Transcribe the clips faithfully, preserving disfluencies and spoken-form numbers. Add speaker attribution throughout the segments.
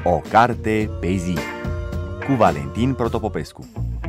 Speaker 1: O carte pe zi cu Valentin Protopopescu.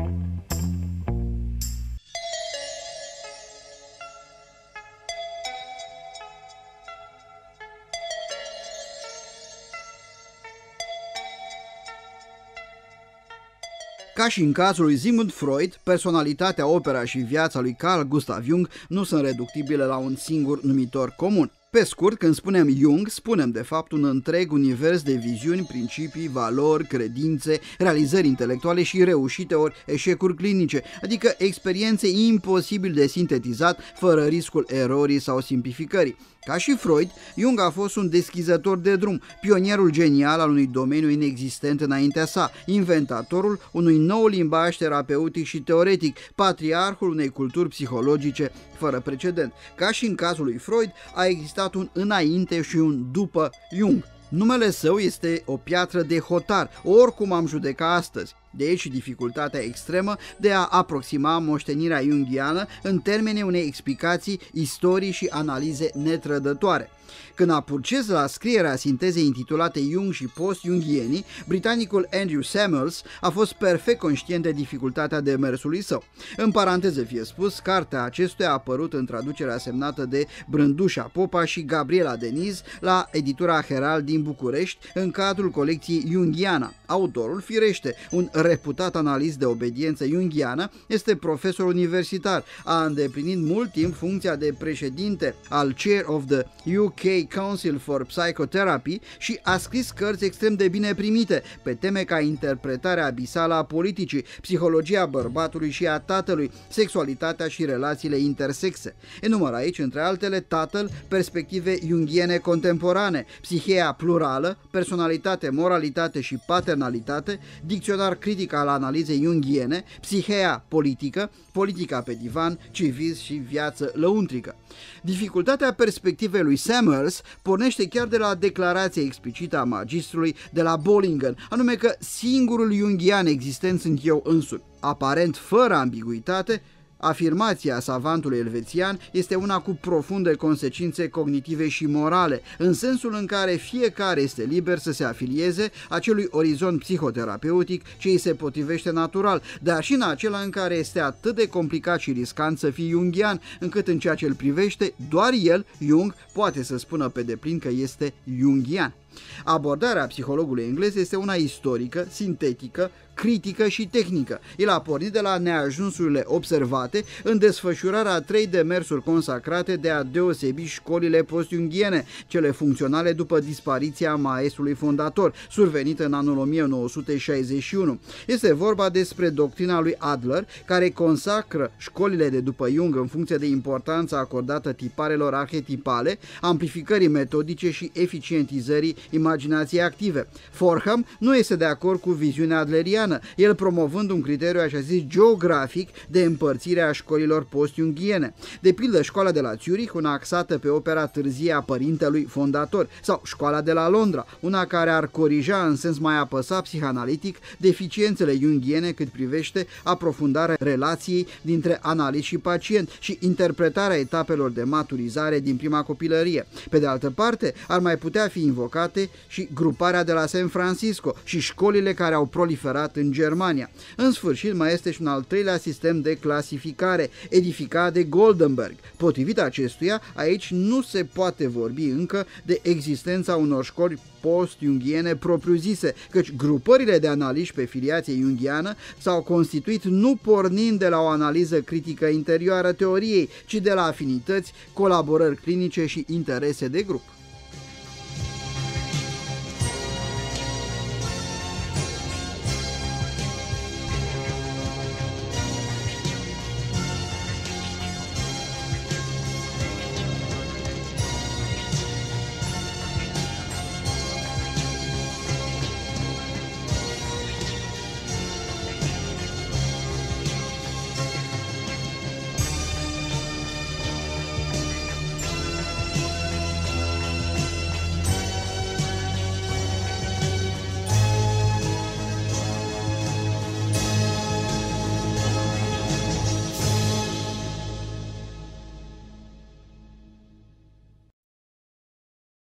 Speaker 2: Ca și în cazul lui Sigmund Freud, personalitatea, opera și viața lui Carl Gustav Jung nu sunt reductibile la un singur numitor comun. Pe scurt, când spunem Jung, spunem de fapt un întreg univers de viziuni, principii, valori, credințe, realizări intelectuale și reușite ori eșecuri clinice, adică experiențe imposibil de sintetizat fără riscul erorii sau simplificării. Ca și Freud, Jung a fost un deschizător de drum, pionierul genial al unui domeniu inexistent înaintea sa, inventatorul unui nou limbaj terapeutic și teoretic, patriarhul unei culturi psihologice fără precedent. Ca și în cazul lui Freud, a existat un înainte și un după Jung. Numele său este o piatră de hotar, oricum am judeca astăzi. De aici dificultatea extremă de a aproxima moștenirea junghiană în termenii unei explicații, istorii și analize netrădătoare. Când a purces la scrierea sintezei intitulate Jung și post-junghienii, britanicul Andrew Samuels a fost perfect conștient de dificultatea demersului său. În paranteză fie spus, cartea acestuia a apărut în traducerea semnată de Brândușa Popa și Gabriela Deniz la editura Herald din București, în cadrul colecției Junghiana. Autorul, firește, un reputat analist de obediență junghiană, este profesor universitar, a îndeplinit mult timp funcția de președinte al Chair of the U K Council for Psychotherapy și a scris cărți extrem de bine primite pe teme ca interpretarea abisală a politicii, psihologia bărbatului și a tatălui, sexualitatea și relațiile intersexe. Enumăr aici, între altele, Tatăl, perspective junghiene contemporane, psiheia plurală, personalitate, moralitate și paternalitate, dicționar critic al analizei junghiene, psiheia politică, politica pe divan, civism și viață lăuntrică. Dificultatea perspectivei lui Samuels pornește chiar de la declarația explicită a magistrului de la Bollingen, anume că singurul junghian existent sunt eu însumi. Aparent fără ambiguitate, afirmația savantului elvețian este una cu profunde consecințe cognitive și morale, în sensul în care fiecare este liber să se afilieze acelui orizont psihoterapeutic ce îi se potrivește natural, dar și în acela în care este atât de complicat și riscant să fii junghian, încât în ceea ce îl privește, doar el, Jung, poate să spună pe deplin că este junghian. Abordarea psihologului englez este una istorică, sintetică, critică și tehnică. El a pornit de la neajunsurile observate în desfășurarea a trei demersuri consacrate de a deosebi școlile post-junghiene, cele funcționale după dispariția maestrului fondator, survenită în anul o mie nouă sute șaizeci și unu. Este vorba despre doctrina lui Adler, care consacră școlile de după Jung în funcție de importanța acordată tiparelor arhetipale, amplificării metodice și eficientizării imaginației active. Forham nu este de acord cu viziunea adleriană, el promovând un criteriu așa zis geografic de împărțire a școlilor post-junghiene. De pildă, școala de la Zurich, una axată pe opera târzie a părintelui fondator, sau școala de la Londra, una care ar corija în sens mai apăsat psihanalitic deficiențele junghiene cât privește aprofundarea relației dintre analist și pacient și interpretarea etapelor de maturizare din prima copilărie. Pe de altă parte, ar mai putea fi invocate și gruparea de la San Francisco și școlile care au proliferat în Germania. În sfârșit, mai este și un al treilea sistem de clasificare, edificat de Goldenberg. Potrivit acestuia, aici nu se poate vorbi încă de existența unor școli post-junghiene propriu-zise, căci grupările de analiști pe filiație junghiană s-au constituit nu pornind de la o analiză critică interioară teoriei, ci de la afinități, colaborări clinice și interese de grup.